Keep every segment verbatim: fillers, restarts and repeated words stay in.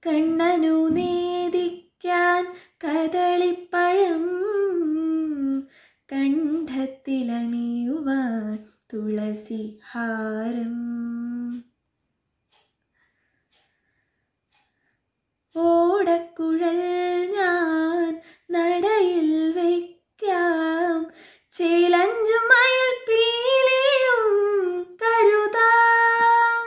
കണ്ണനു നേദിക്കാൻ കദളിപ്പഴം, കണ്ഠത്തിലണിയുവാൻ തുളസിഹാരം. ഓടക്കുഴൽ ഞാൻ നടയിൽ വയ്ക്കാം, ചേലഞ്ചും മയിൽപ്പീലിയും കരുതാം.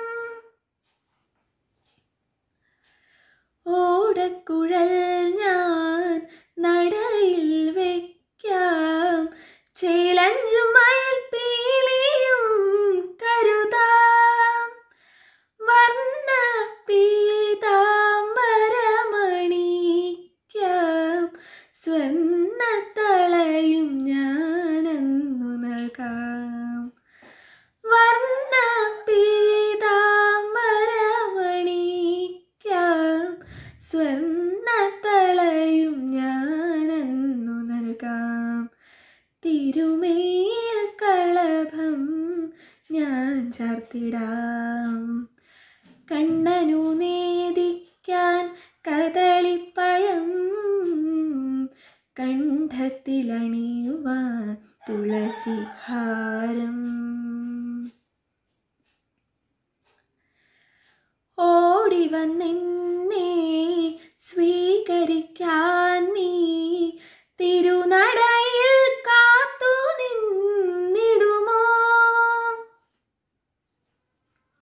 ഓടക്കുഴൽ ഞാൻ നടയിൽ വയ്ക്കാം, ചേലഞ്ചും മയിൽപ്പീലിയും കരുതാം. വർണ്ണ പീതാംബരമണിയിക്കാം, സ്വർണ്ണത്തളയും ഞാനന്നു നൽകാം. വർണ്ണ പീതാംബരമണിയിക്കാം, സ്വർണ്ണ